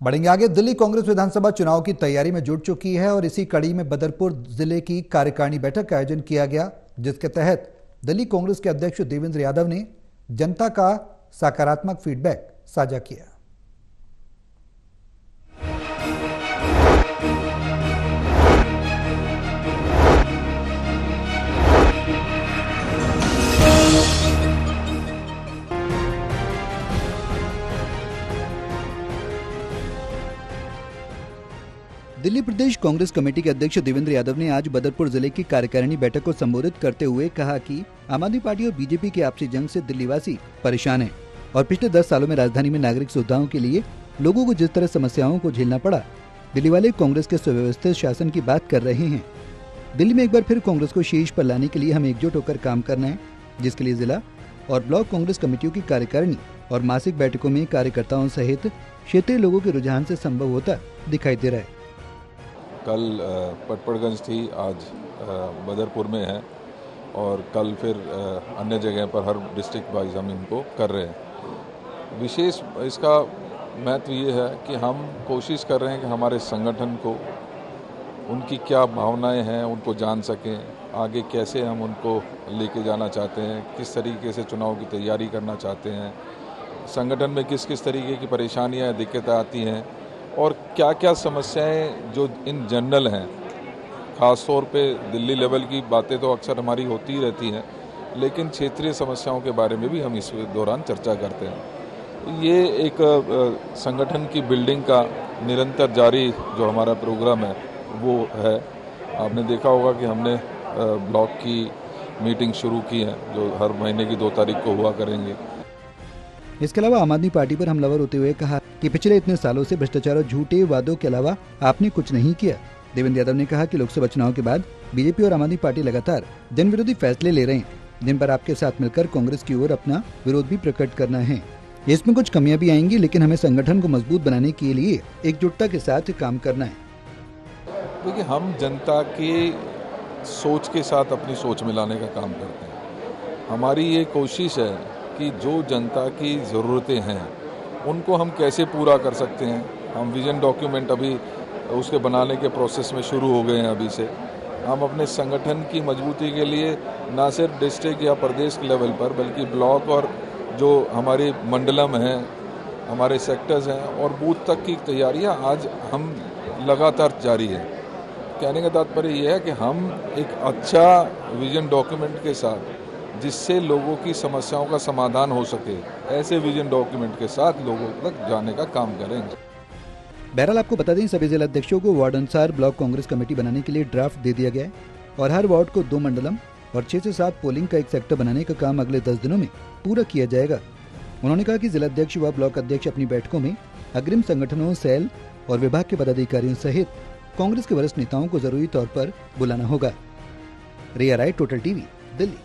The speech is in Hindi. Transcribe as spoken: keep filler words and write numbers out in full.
बढ़ेंगे आगे। दिल्ली कांग्रेस विधानसभा चुनाव की तैयारी में जुट चुकी है और इसी कड़ी में बदरपुर जिले की कार्यकारिणी बैठक का आयोजन किया गया, जिसके तहत दिल्ली कांग्रेस के अध्यक्ष देवेंद्र यादव ने जनता का सकारात्मक फीडबैक साझा किया। दिल्ली प्रदेश कांग्रेस कमेटी के अध्यक्ष देवेंद्र यादव ने आज बदरपुर जिले की कार्यकारिणी बैठक को संबोधित करते हुए कहा कि आम आदमी पार्टी और बीजेपी की आपसी जंग से दिल्लीवासी परेशान हैं और पिछले दस सालों में राजधानी में नागरिक सुविधाओं के लिए लोगों को जिस तरह समस्याओं को झेलना पड़ा, दिल्ली वाले कांग्रेस के सुव्यवस्थित शासन की बात कर रहे हैं। दिल्ली में एक बार फिर कांग्रेस को शीर्ष पर लाने के लिए हमें एकजुट होकर काम करना है, जिसके लिए जिला और ब्लॉक कांग्रेस कमेटियों की कार्यकारिणी और मासिक बैठकों में कार्यकर्ताओं सहित क्षेत्रीय लोगों के रुझान से संभव होता दिखाई दे रहा है। कल पटपड़गंज थी, आज बदरपुर में है और कल फिर अन्य जगह पर हर डिस्ट्रिक्ट वाइज हम इनको कर रहे हैं। विशेष इसका महत्व ये है कि हम कोशिश कर रहे हैं कि हमारे संगठन को उनकी क्या भावनाएं हैं उनको जान सकें, आगे कैसे हम उनको लेके जाना चाहते हैं, किस तरीके से चुनाव की तैयारी करना चाहते हैं, संगठन में किस किस तरीके की परेशानियां दिक्कतें आती हैं और क्या क्या समस्याएं जो इन जनरल हैं। ख़ास तौर पे दिल्ली लेवल की बातें तो अक्सर हमारी होती ही रहती हैं, लेकिन क्षेत्रीय समस्याओं के बारे में भी हम इस दौरान चर्चा करते हैं। ये एक संगठन की बिल्डिंग का निरंतर जारी जो हमारा प्रोग्राम है वो है। आपने देखा होगा कि हमने ब्लॉक की मीटिंग शुरू की है जो हर महीने की दो तारीख को हुआ करेंगे। इसके अलावा आम आदमी पार्टी पर हमलावर होते हुए कहा कि पिछले इतने सालों से भ्रष्टाचार और झूठे वादों के अलावा आपने कुछ नहीं किया। देवेंद्र यादव ने कहा कि लोकसभा चुनाव के बाद बीजेपी और आम आदमी पार्टी लगातार जन विरोधी फैसले ले रहे हैं, जिन पर आपके साथ मिलकर कांग्रेस की ओर अपना विरोध भी प्रकट करना है। इसमें कुछ कमियां भी आएंगी, लेकिन हमें संगठन को मजबूत बनाने के लिए एकजुटता के साथ काम करना है। देखिए, हम जनता की सोच के साथ अपनी सोच मिलाने का काम करते हैं। हमारी ये कोशिश है कि जो जनता की ज़रूरतें हैं उनको हम कैसे पूरा कर सकते हैं। हम विजन डॉक्यूमेंट अभी उसके बनाने के प्रोसेस में शुरू हो गए हैं। अभी से हम अपने संगठन की मजबूती के लिए ना सिर्फ डिस्ट्रिक्ट या प्रदेश के लेवल पर बल्कि ब्लॉक और जो हमारे मंडलम हैं, हमारे सेक्टर्स हैं और बूथ तक की तैयारियां आज हम लगातार जारी है। कहने का तात्पर्य यह है कि हम एक अच्छा विजन डॉक्यूमेंट के साथ जिससे लोगों की समस्याओं का समाधान हो सके, ऐसे विजन डॉक्यूमेंट के साथ लोगों तक जाने का काम करेंगे। बहरहाल आपको बता दें, सभी जिला अध्यक्षों को वार्ड अनुसार ब्लॉक कांग्रेस कमेटी बनाने के लिए ड्राफ्ट दे दिया गया है और हर वार्ड को दो मंडलम और छह से सात पोलिंग का एक सेक्टर बनाने का काम अगले दस दिनों में पूरा किया जाएगा। उन्होंने कहा कि जिला अध्यक्ष व ब्लॉक अध्यक्ष अपनी बैठकों में अग्रिम संगठनों, सेल और विभाग के पदाधिकारियों सहित कांग्रेस के वरिष्ठ नेताओं को जरूरी तौर पर बुलाना होगा। Riya Rai, total TV, Delhi.